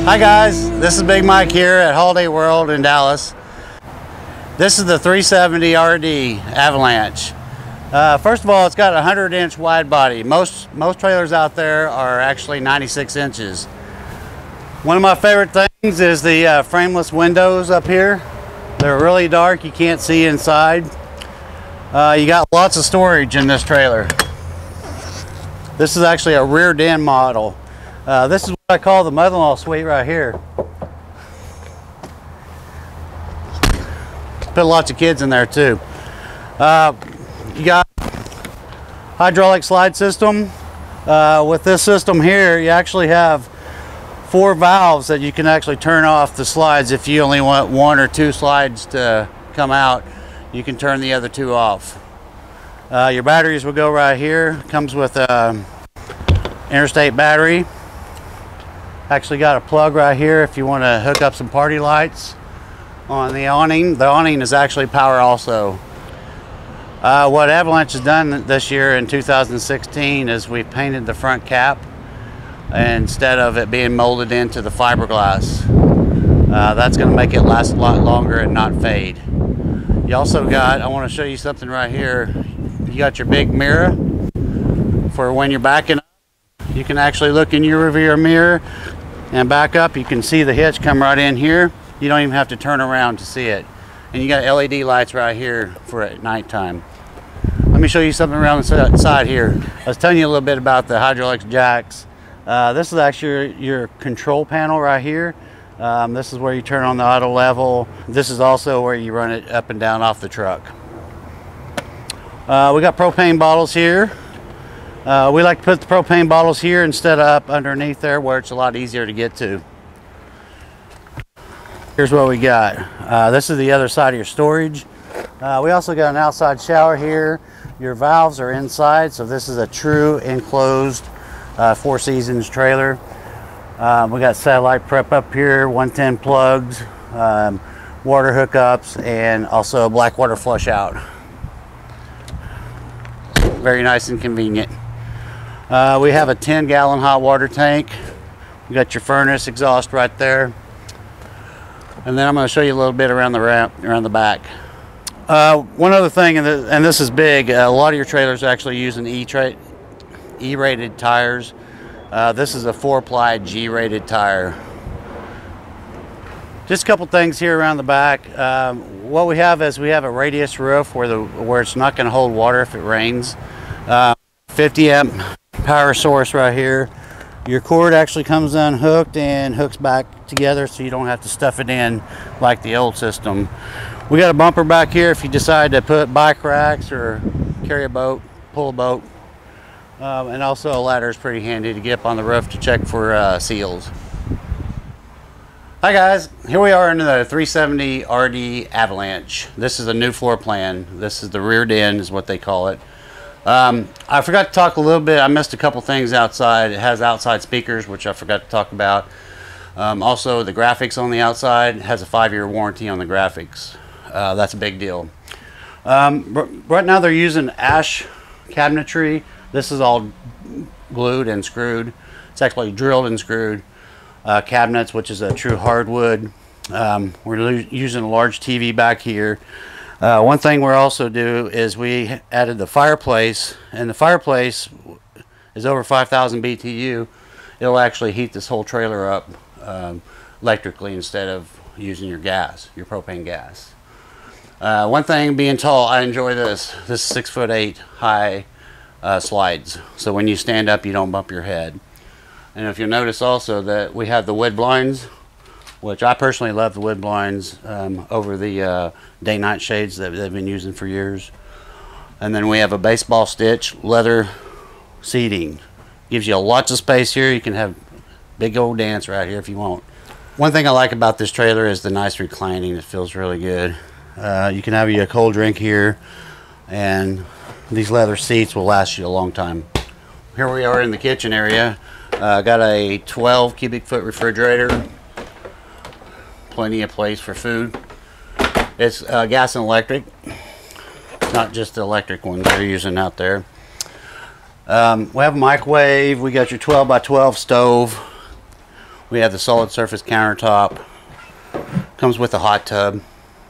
Hi guys, this is Big Mike here at Holiday World in Dallas. This is the 370 RD Avalanche. First of all, it's got a 100-inch wide body. Most trailers out there are actually 96 inches. One of my favorite things is the frameless windows up here. They're really dark, you can't see inside. You got lots of storage in this trailer. This is actually a rear den model. This is what I call the mother-in-law suite right here. Put lots of kids in there too. You got hydraulic slide system. With this system here, you actually have 4 valves that you can actually turn off the slides. If you only want 1 or 2 slides to come out, you can turn the other 2 off. Your batteries will go right here. Comes with a interstate battery. Actually got a plug right here if you want to hook up some party lights on the awning. The awning is actually power also. What Avalanche has done this year in 2016 is we painted the front cap instead of it being molded into the fiberglass. That's going to make it last a lot longer and not fade. You also got, I want to show you something right here. You got your big mirror for when you're backing up. You can actually look in your rear mirror and back up. You can see the hitch come right in here. You don't even have to turn around to see it. And you got LED lights right here for at nighttime. Let me show you something around the side here. I was telling you a little bit about the hydraulics jacks. This is actually your control panel right here. This is where you turn on the auto level. This is also where you run it up and down off the truck. We got propane bottles here. We like to put the propane bottles here instead of up underneath there where it's a lot easier to get to. Here's what we got. This is the other side of your storage. We also got an outside shower here. Your valves are inside, so this is a true enclosed 4 Seasons trailer. We got satellite prep up here, 110 plugs, water hookups, and also a black water flush out. Very nice and convenient. We have a 10-gallon hot water tank. You got your furnace exhaust right there. And then I'm going to show you a little bit around the back. One other thing, and this is big, a lot of your trailers are actually using E-rated tires. This is a 4-ply G-rated tire. Just a couple things here around the back. What we have is we have a radius roof where it's not going to hold water if it rains. 50 amp power source right here. Your cord actually comes unhooked and hooks back together so you don't have to stuff it in like the old system. We got a bumper back here if you decide to put bike racks or carry a boat, pull a boat. And also a ladder is pretty handy to get up on the roof to check for seals. Hi guys, here we are in the 370 RD Avalanche. This is a new floor plan. This is the rear den is what they call it. I forgot to talk a little bit. I missed a couple things outside. It has outside speakers, which I forgot to talk about. Also, the graphics on the outside has a 5-year warranty on the graphics. That's a big deal. Right now they're using ash cabinetry. This is all glued and screwed. It's actually drilled and screwed. Cabinets, which is a true hardwood. We're using a large TV back here. One thing we're also do is we added the fireplace, and the fireplace is over 5,000 BTU. It'll actually heat this whole trailer up electrically instead of using your gas, your propane gas. One thing, being tall, I enjoy this. This is 6'8" high slides, so when you stand up you don't bump your head. And if you'll notice also that we have the wood blinds, which I personally love the wood blinds over the day-night shades that they've been using for years. And then we have a baseball stitch leather seating. Gives you lots of space here. You can have big old dance right here if you want. One thing I like about this trailer is the nice reclining. It feels really good. You can have a cold drink here, and these leather seats will last you a long time. Here we are in the kitchen area. Got a 12 cubic foot refrigerator. Plenty of place for food. It's gas and electric, not just the electric ones they're using out there. We have a microwave. We got your 12 by 12 stove. We have the solid surface countertop. Comes with a hot tub.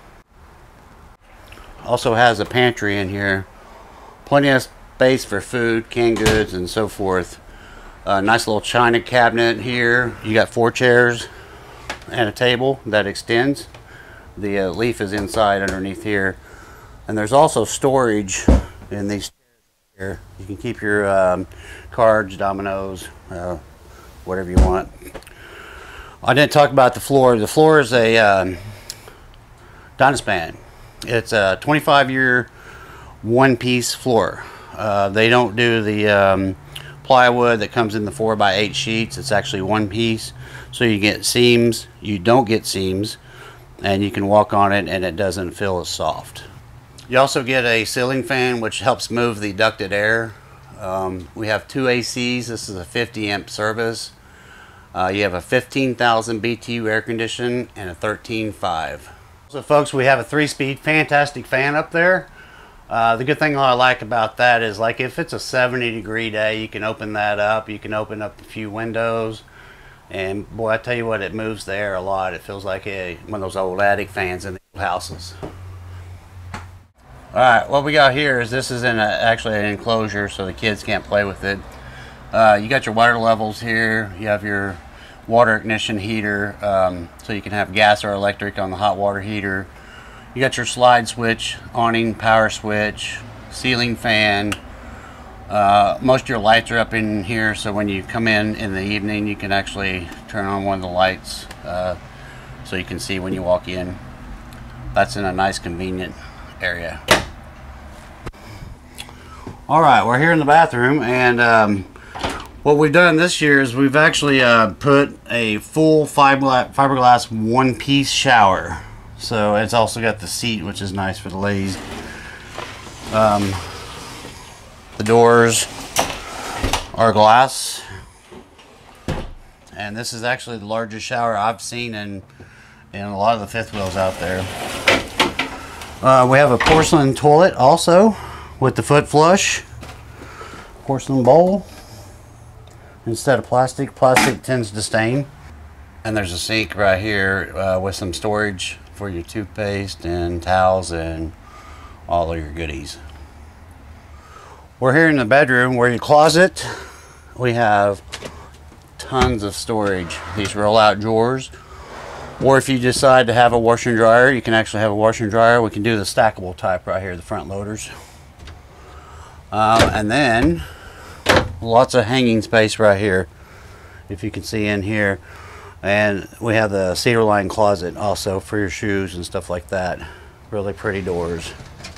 Also has a pantry in here. Plenty of space for food, canned goods, and so forth. Nice little china cabinet here. You got 4 chairs and a table that extends. The leaf is inside underneath here. And there's also storage in these chairs here. You can keep your cards, dominoes, whatever you want. I didn't talk about the floor. The floor is a Dynaspan. It's a 25-year one-piece floor. They don't do the plywood that comes in the 4x8 sheets. It's actually one piece. So you get seams, you don't get seams, and you can walk on it and it doesn't feel as soft. You also get a ceiling fan which helps move the ducted air. We have 2 ACs. This is a 50 amp service. You have a 15,000 BTU air condition and a 13.5. So folks, we have a 3-speed fantastic fan up there. The good thing I like about that is, like, if it's a 70-degree day, you can open that up. You can open up a few windows, and boy, I tell you what, it moves the air a lot. It feels like one of those old attic fans in the old houses. Alright, what we got here is, this is in actually an enclosure, so the kids can't play with it. You got your water levels here. You have your water ignition heater, so you can have gas or electric on the hot water heater. You got your slide switch, awning, power switch, ceiling fan. Most of your lights are up in here, so when you come in the evening, you can actually turn on one of the lights so you can see when you walk in. That's in a nice, convenient area. Alright, we're here in the bathroom, and what we've done this year is we've actually put a full fiberglass one-piece shower. So it's also got the seat, which is nice for the ladies. The doors are glass, and this is actually the largest shower I've seen in a lot of the fifth wheels out there. We have a porcelain toilet also with the foot flush. Porcelain bowl instead of plastic. Plastic tends to stain. And there's a sink right here with some storage for your toothpaste and towels and all of your goodies. We're here in the bedroom where your closet. We have tons of storage. These roll out drawers. Or if you decide to have a washer and dryer, you can actually have a washer and dryer. We can do the stackable type right here, the front loaders. And then lots of hanging space right here, if you can see in here. And we have the cedar lined closet also for your shoes and stuff like that. Really pretty doors.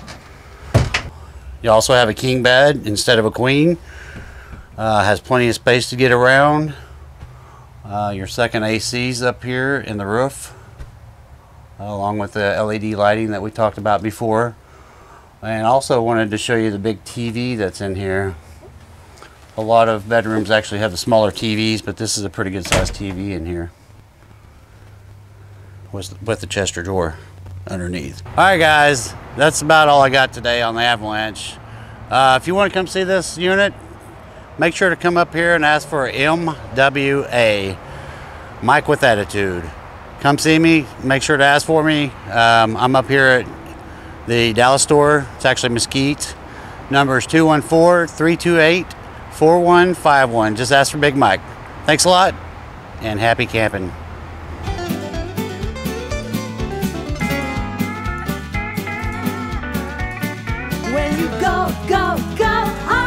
You also have a king bed instead of a queen. Has plenty of space to get around. Your second AC's up here in the roof, along with the LED lighting that we talked about before. And also wanted to show you the big TV that's in here. A lot of bedrooms actually have the smaller TVs, but this is a pretty good sized TV in here with the Chester drawer underneath. Alright guys, that's about all I got today on the Avalanche. If you want to come see this unit, make sure to come up here and ask for MWA, Mike with Attitude. Come see me, make sure to ask for me. I'm up here at the Dallas store. It's actually Mesquite. Number is 214-328-4151. Just ask for Big Mike. Thanks a lot, and happy camping. When you go, go, go,